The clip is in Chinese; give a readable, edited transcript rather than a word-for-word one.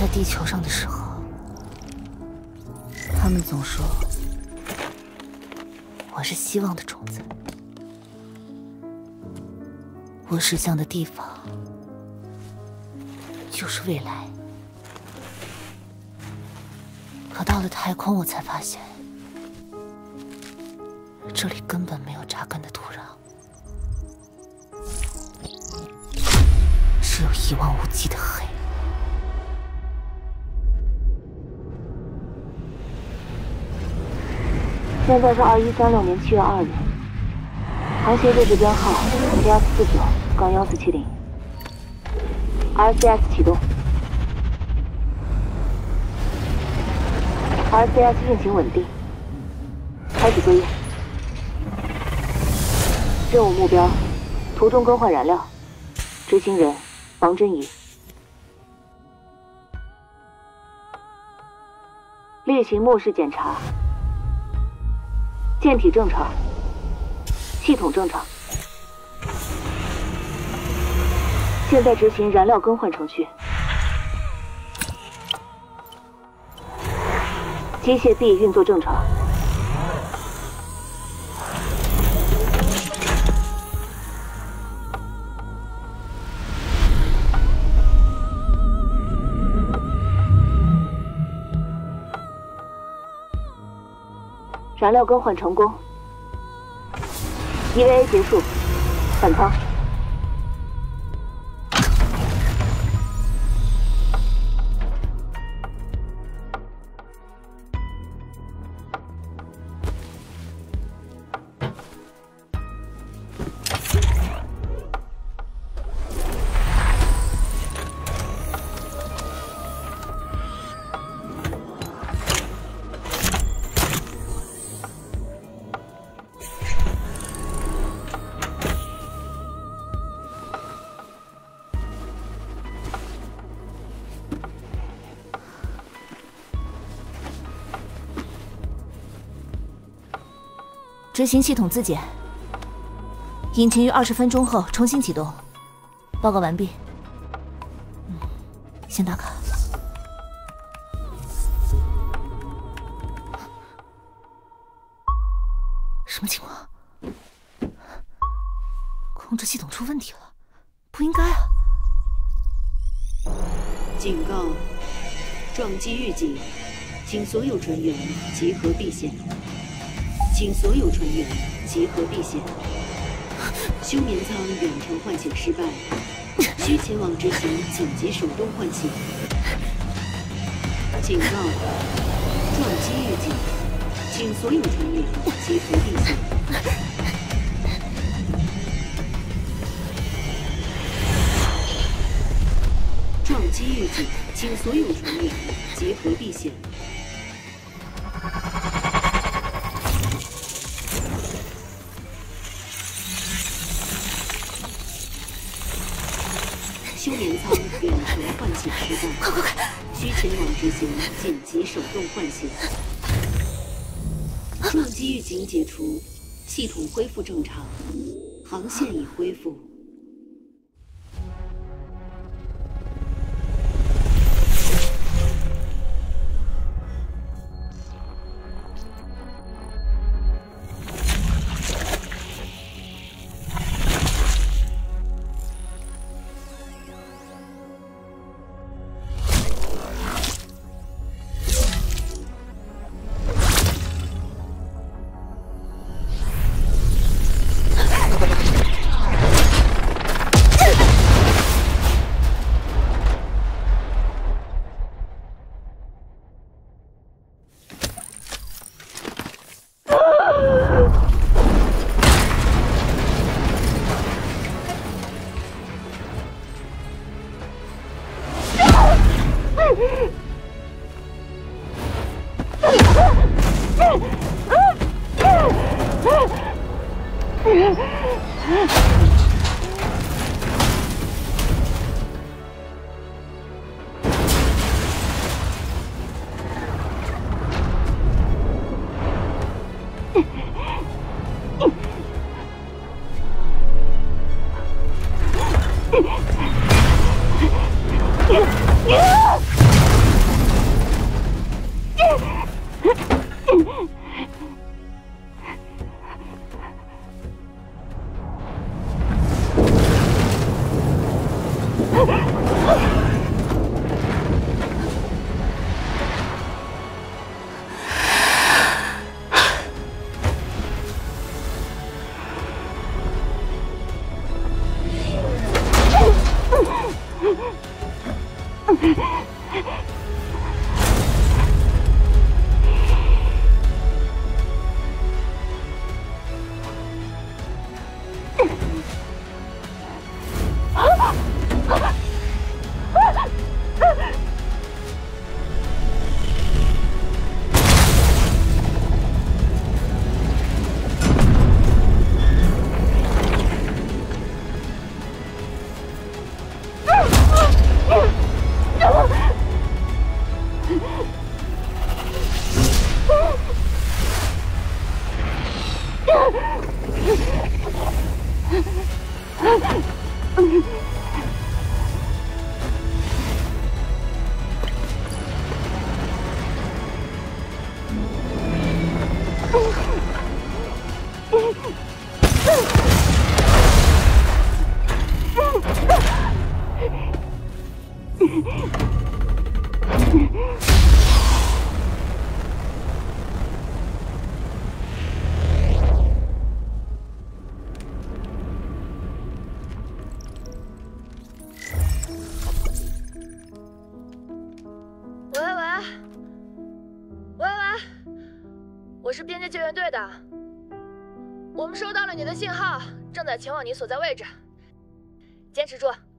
在地球上的时候，他们总说我是希望的种子。我驶向的地方就是未来。可到了太空，我才发现，这里根本没有扎根的土壤，只有一望无际的黑。 现在是2136年7月2日，航行日志编号DS49杠1470 ，RCS 启动。RCS 运行稳定，开始作业。任务目标：途中更换燃料。执行人：王真怡。例行末世检查。舰体正常，系统正常。现在执行燃料更换程序。机械臂运作正常。燃料更换成功。EVA 结束，返舱。 执行系统自检，引擎于20分钟后重新启动。报告完毕。先打卡。什么情况？控制系统出问题了？不应该啊！ 警告：撞击预警，请所有船员集合避险。请所有船员集合避险。休眠舱远程唤醒失败，需前往执行紧急手动唤醒。警告：撞击预警，请所有船员集合避险。撞击预警，请所有船员集合避险。休眠舱远程唤醒失败， 快！ 需前往执行紧急手动唤醒。撞击预警解除，系统恢复正常，航线已恢复。 我是边界救援队的，我们收到了你的信号，正在前往你所在位置，坚持住，